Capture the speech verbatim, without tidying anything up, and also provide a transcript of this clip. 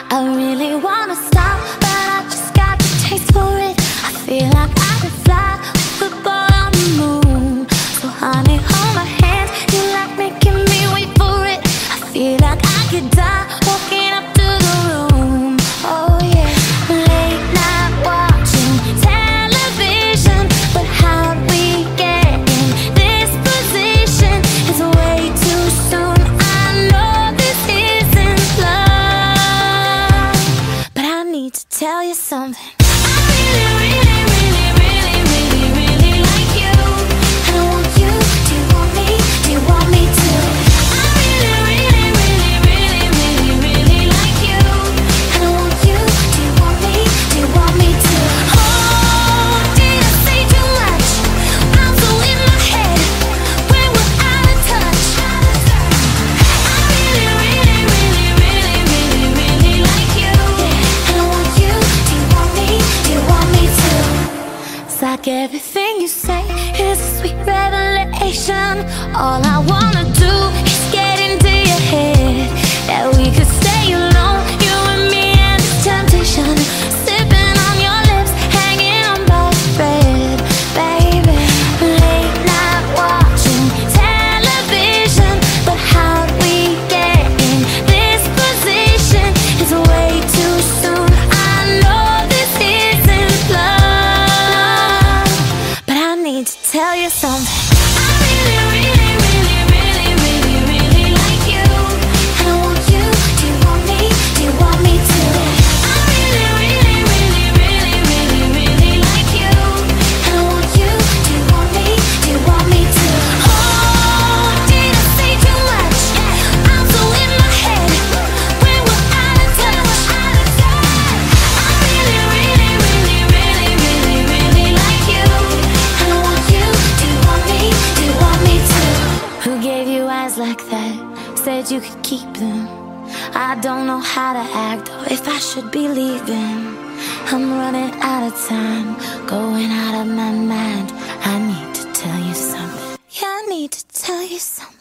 I really wanna stop, but I just got the taste for it. I feel like I could fly with a ball on the moon. So honey, hold my hand, you like making me wait for it. I feel like I could die walking up to the room. Oh yeah, late night watching television, but how'd we get in this position? It's way too soon. I know this isn't love, but I need to tell you something. Like everything you say is a sweet revelation. All I wanna do is get into your head, that we could stay alone, you and me and this temptation, sipping on your lips, hanging on by a thread, baby. Late night watching television, but how'd we get in this position? It's way too soon. I know this isn't love, to tell you something. I really, really, really, really, really, really like you, and I want you. Do you want me? Do you want me to? I really, really, really, really, really, really like you, and I want you. Do you want me? Do you want me to? Oh, did I say too much? I'm so in my head when we're out of touch. I really, really, really, really, really, really like you. Who gave you eyes like that? Said you could keep them. I don't know how to act or if I should be leaving. I'm running out of time, going out of my mind. I need to tell you something. Yeah, I need to tell you something.